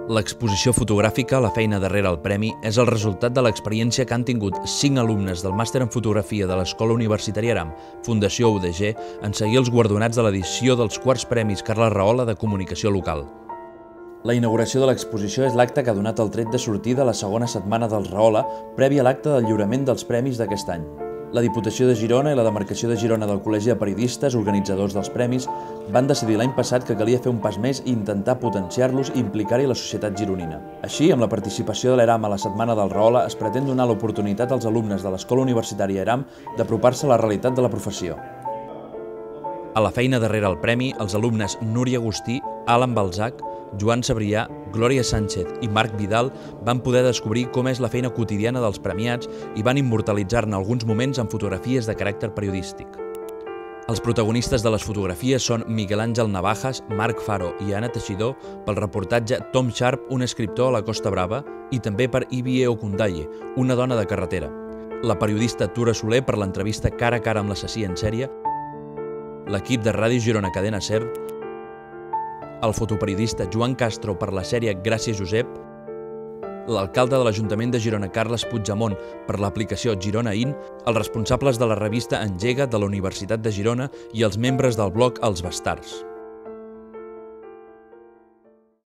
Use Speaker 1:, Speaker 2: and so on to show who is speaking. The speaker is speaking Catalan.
Speaker 1: L'exposició fotogràfica, la feina darrere el premi, és el resultat de l'experiència que han tingut 5 alumnes del màster en fotografia de l'Escola Universitària Aram, Fundació UDG, en seguir els guardonats de l'edició dels quarts premis Carles Rahola de Comunicació Local. La inauguració de l'exposició és l'acte que ha donat el tret de sortida a la segona setmana dels Rahola, previ a l'acte del lliurament dels premis d'aquest any. La Diputació de Girona i la Demarcació de Girona del Col·legi de Periodistes, organitzadors dels premis, van decidir l'any passat que calia fer un pas més i intentar potenciar-los i implicar-hi la societat gironina. Així, amb la participació de l'ERAM a la Setmana del Rahola, es pretén donar l'oportunitat als alumnes de l'Escola Universitària ERAM d'apropar-se a la realitat de la professió. A la feina darrere el premi, els alumnes Núria Agustí, Alan Balzac, Joan Sabrià, Glòria Sánchez i Marc Vidal van poder descobrir com és la feina quotidiana dels premiats i van immortalitzar-ne alguns moments amb fotografies de caràcter periodístic. Els protagonistes de les fotografies són Miguel Àngel Navajas, Marc Faro i Anna Teixidor pel reportatge Tom Sharp, un escriptor a la Costa Brava, i també per Ibie Okundaye, una dona de carretera. La periodista Tura Soler per l'entrevista Cara a cara amb l'assassí en sèrie, l'equip de Ràdio Girona Cadena Ser, el fotoperiodista Joan Castro per la sèrie Gràcies Josep, l'alcalde de l'Ajuntament de Girona Carles Puigdemont per l'aplicació Girona In, els responsables de la revista Engega de la Universitat de Girona i els membres del blog Els Bastards.